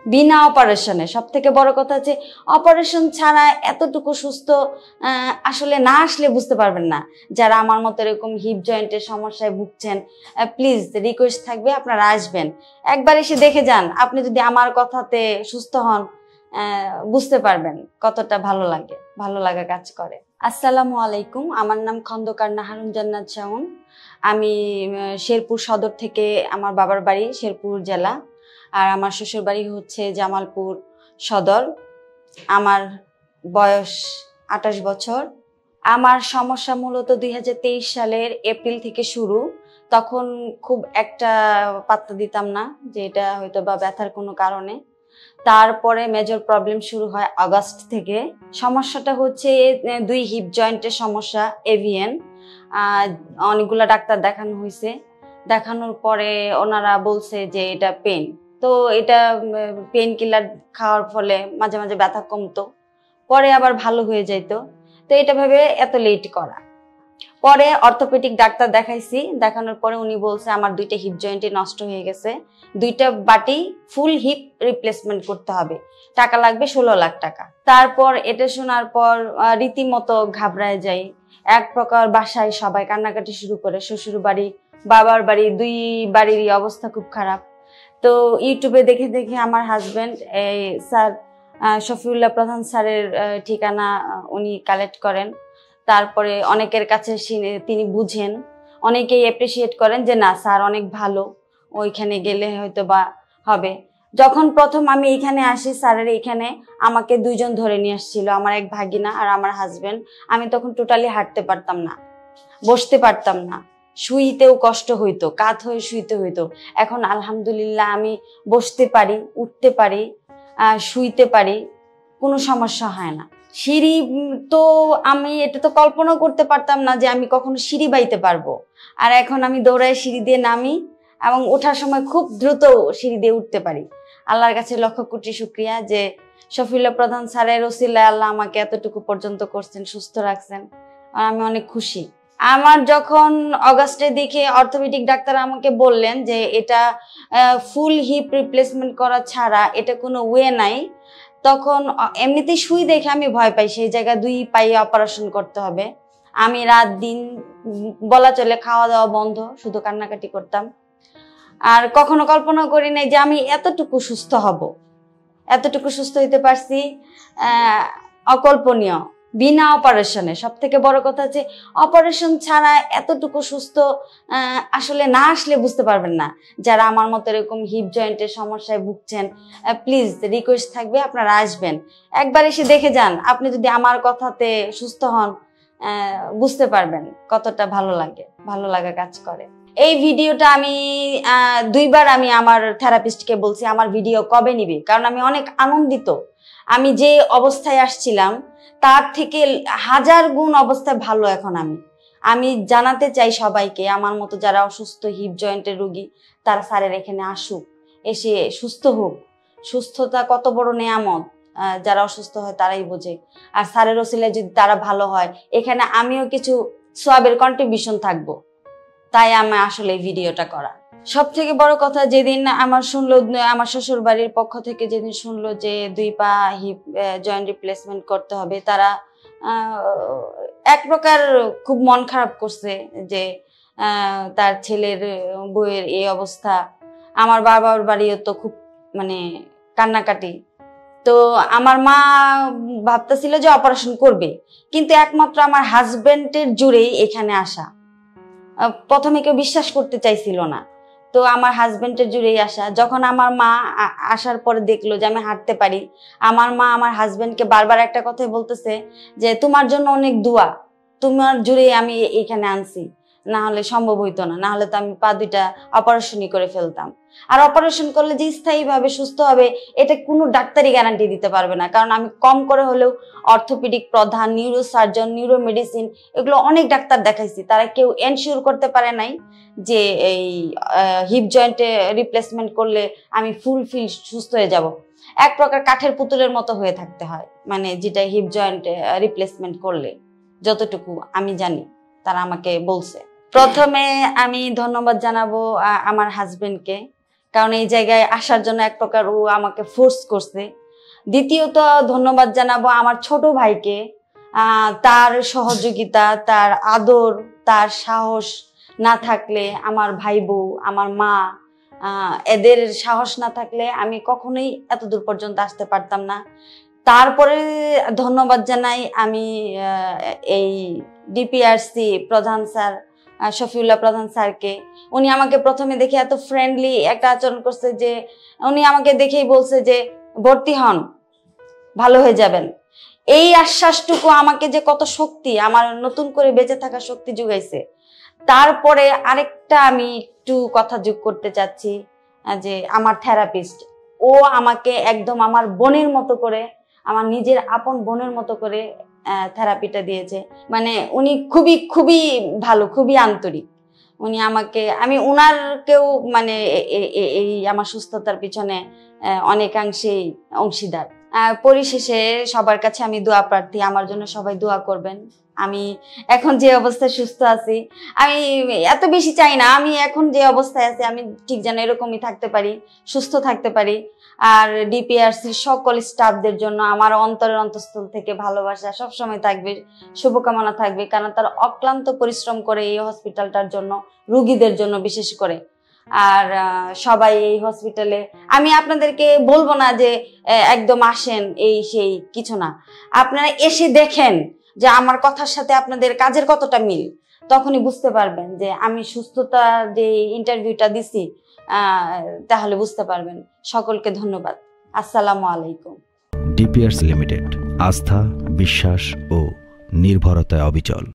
বিনা অপারেশনে। সবথেকে বড় কথা হচ্ছে অপারেশন ছাড়া এতটুকু সুস্থ আসলে না আসলে বুঝতে পারবেন না। যারা আমার মতো এরকম হিপ জয়েন্টের সমস্যায় ভুগছেন, প্লিজ রিকোয়েস্ট থাকবে আপনারা আসবেন, একবার এসে দেখে যান। আপনি যদি আমার কথাতে সুস্থ হন, বুঝতে পারবেন কতটা ভালো লাগা কাজ করে। আসসালামু আলাইকুম, আমার নাম খন্দকার নাহারুন জান্নাত শাওন। আমি শেরপুর সদর থেকে, আমার বাবার বাড়ি শেরপুর জেলা, আর আমার শ্বশুর বাড়ি হচ্ছে জামালপুর সদর। আমার বয়স 28 বছর। আমার সমস্যা মূলত 2023 সালের এপ্রিল থেকে শুরু। তখন খুব একটা পাত্তা দিতাম না যে এটা হয়তো বা ব্যথার কোনো কারণে। তারপরে মেজর প্রবলেম শুরু হয় আগস্ট থেকে। সমস্যাটা হচ্ছে 2 হিপ জয়েন্টের সমস্যা, এভিএন। অনেকগুলা ডাক্তার দেখানো হয়েছে, দেখানোর পরে ওনারা বলছে যে এটা পেন। তো এটা পেন কিলার খাওয়ার ফলে মাঝে মাঝে ব্যথা কমতো, পরে আবার ভালো হয়ে যাইতো। তো এটা ভেবে এত লেট করা। পরে অর্থোপেডিক ডাক্তার দেখাইছি, দেখানোর পরে উনি বলছে আমার 2টা হিপ জয়েন্টই নষ্ট হয়ে গেছে, 2টা বাটি ফুল হিপ রিপ্লেসমেন্ট করতে হবে, টাকা লাগবে 16 লাখ টাকা। তারপর এটা শোনার পর রীতিমতো ঘাবড়ায় যাই। এক প্রকার বাসায় সবাই কান্নাকাটি শুরু করে, শ্বশুর বাড়ি বাবার বাড়ি, 2 বাড়িরই অবস্থা খুব খারাপ। তো ইউটিউবে দেখে দেখে আমার হাজবেন্ড স্যার শফিউল্লাহ প্রধান স্যারের ঠিকানা উনি কালেক্ট করেন। তারপরে অনেকের কাছে তিনি বুঝেন, অনেকেই অ্যাপ্রিসিয়েট করেন যে না স্যার অনেক ভালো, ওইখানে গেলে হয়তো বা হবে। যখন প্রথম আমি এখানে আসি, স্যারের এখানে আমাকে 2 জন ধরে নিয়ে আসছিল, আমার এক ভাগিনা আর আমার হাজবেন্ড। আমি তখন টোটালি হাঁটতে পারতাম না, বসতে পারতাম না, শুইতেও কষ্ট হইতো, কাত হয়ে শুইতে হইতো। এখন আলহামদুলিল্লাহ আমি বসতে পারি, উঠতে পারি, শুইতে পারি, কোনো সমস্যা হয় না। সিঁড়ি তো আমি এটা তো কল্পনা করতে পারতাম না যে আমি কখনো সিঁড়ি বাইতে পারবো। আর এখন আমি দৌড়ায় সিঁড়ি দিয়ে নামি এবং ওঠার সময় খুব দ্রুত সিঁড়ি দিয়ে উঠতে পারি। আল্লাহর কাছে লক্ষ কোটি শুকরিয়া যে শফিউল্লাহ প্রধান স্যারের ওসিলায় আল্লাহ আমাকে এতটুকু পর্যন্ত করছেন, সুস্থ রাখছেন, আর আমি অনেক খুশি। আমার যখন অগাস্টের দিকে অর্থোপেডিক ডাক্তার আমাকে বললেন যে এটা ফুল হিপ রিপ্লেসমেন্ট করা ছাড়া এটা কোনো ওয়ে নাই, তখন এমনিতেই শুই দেখে আমি ভয় পাই, সেই জায়গায় 2 পায়ে অপারেশন করতে হবে। আমি রাত দিন বলা চলে খাওয়া দাওয়া বন্ধ, শুধু কান্নাকাটি করতাম। আর কখনো কল্পনা করি নাই যে আমি এতটুকু সুস্থ হব, এতটুকু সুস্থ হইতে পারছি, অকল্পনীয়, বিনা অপারেশনে। সব থেকে বড় কথা হচ্ছে অপারেশন ছাড়া এতটুকু সুস্থ আসলে না আসলে বুঝতে পারবেন না। যারা আমার মতো এরকম হিপ জয়েন্টের সমস্যায় ভুগছেন, প্লিজ রিকোয়েস্ট থাকবে আপনারা আসবেন, একবার এসে দেখে যান। আপনি যদি আমার কথাতে সুস্থ হন, বুঝতে পারবেন কতটা ভালো লাগা কাজ করে। এই ভিডিওটা আমি 2 বার আমি আমার থেরাপিস্টকে বলছি আমার ভিডিও কবে নিবে, কারণ আমি অনেক আনন্দিত। আমি যে অবস্থায় আসছিলাম তার থেকে 1000 গুণ অবস্থায় ভালো এখন আমি জানাতে চাই সবাইকে, আমার মতো যারা অসুস্থ হিপ জয়েন্টের রোগী, তারা স্যারের এখানে আসুক, এসে সুস্থ হোক। সুস্থতা কত বড় নেয়ামত, যারা অসুস্থ হয় তারাই বোঝে। আর স্যারের ওসিলায় যদি তারা ভালো হয়, এখানে আমিও কিছু সওয়াবের কন্ট্রিবিউশন থাকবো, তাই আমি আসলে এই ভিডিওটা করা। সব থেকে বড় কথা, যেদিন আমার আমার শ্বশুর বাড়ির পক্ষ থেকে যেদিন শুনলো যে 2 পা হিপ জয়েন্ট রিপ্লেসমেন্ট করতে হবে, তারা এক প্রকার খুব মন খারাপ করছে যে তার ছেলের বউয়ের এই অবস্থা। আমার বাবার বাড়িও তো খুব কান্নাকাটি। তো আমার মা ভাবতেছিল যে অপারেশন করবে, কিন্তু একমাত্র আমার হাজবেন্ডের জোরেই এখানে আসা। প্রথমে কেউ বিশ্বাস করতে চাইছিল না, তো আমার হাজবেন্ডের জুড়েই আসা। যখন আমার মা আসার পরে দেখলো যে আমি হাঁটতে পারি, আমার মা আমার হাজবেন্ডকে বারবার একটা কথাই বলতেছে যে তোমার জন্য অনেক দোয়া, তোমার জুড়েই আমি এখানে আনছি, না হলে সম্ভব হইতো না, না হলে তো আমি পা 2টা অপারেশনই করে ফেলতাম। আর অপারেশন করলে যে স্থায়ীভাবে সুস্থ হবে এটা কোনো ডাক্তারই গ্যারান্টি দিতে পারবে না, কারণ আমি কম করে হলেও অর্থোপেডিক প্রধান, নিউরো সার্জন, নিউরো মেডিসিন, এগুলো অনেক ডাক্তার দেখাইছি, তারা কেউ এনশিওর করতে পারে নাই যে এই হিপ জয়েন্টে রিপ্লেসমেন্ট করলে আমি ফুলফিল সুস্থ হয়ে যাব। এক প্রকার কাঠের পুতুলের মতো হয়ে থাকতে হয়, যেটা হিপ জয়েন্ট রিপ্লেসমেন্ট করলে, যতটুকু আমি জানি তারা আমাকে বলছে। প্রথমে আমি ধন্যবাদ জানাবো আমার হাজবেন্ডকে, কারণ এই জায়গায় আসার জন্য এক প্রকার ও আমাকে ফোর্স করছে। দ্বিতীয়ত ধন্যবাদ জানাবো আমার ছোট ভাইকে, তার সহযোগিতা, তার আদর, তার সাহস না থাকলে, আমার ভাই বউ, আমার মা, এদের সাহস না থাকলে আমি কখনোই এত দূর পর্যন্ত আসতে পারতাম না। তারপরে ধন্যবাদ জানাই আমি এই ডিপিআরসি প্রধান স্যার শফিউল্লাহ প্রধান স্যারকে। উনি আমাকে প্রথমে দেখে এত ফ্রেন্ডলি একটা আচরণ করছে যে উনি আমাকে দেখেই বলছে যে ভর্তি হন, ভালো হয়ে যাবেন। এই আশ্বাসটুকু আমাকে যে কত শক্তি, আমার নতুন করে বেঁচে থাকার শক্তি যোগাইছে। তারপরে আরেকটা আমি একটু কথা যোগ করতে চাচ্ছি যে আমার থেরাপিস্ট, ও আমাকে একদম আমার বোনের মতো করে, আমার নিজের আপন বোনের মতো করে থেরাপিটা দিয়েছে। মানে উনি খুবই খুবই ভালো, খুবই আন্তরিক। উনি আমাকে, আমি উনারকেও মানে এই আমার সুস্থতার পিছনে অনেকাংশেই অংশীদার। পরিশেষে সবার কাছে আমি দোয়া প্রার্থী, আমার জন্য সবাই দোয়া করবেন। আমি এখন যে অবস্থায় সুস্থ আছি, আমি এত বেশি চাই না, আমি এখন যে অবস্থায় আছি আমি ঠিক যেন এরকমই থাকতে পারি, সুস্থ থাকতে পারি। আর ডিপিআরসির সকল স্টাফদের জন্য আমার অন্তরের অন্তঃস্থল থেকে ভালোবাসা সবসময় থাকবে, শুভকামনা থাকবে, কারণ তারা অক্লান্ত পরিশ্রম করে এই হসপিটালটার জন্য, রুগীদের জন্য বিশেষ করে। আর সবাই এই হসপিটালে, আমি আপনাদেরকে বলবো না যে একদম আসেন এই সেই, কিছু না, আপনারা এসে দেখেন যে আমার কথার সাথে আপনাদের কাজের কতটা মিল, তখনই বুঝতে পারবেন যে আমি সুস্থতা যে ইন্টারভিউটা দিছি, তাহলে বুঝতে পারবেন। সকলকে ধন্যবাদ। আসসালামু আলাইকুম। ডিপিআরসি লিমিটেড, আস্থা, বিশ্বাস ও নির্ভরতায় অবিচল।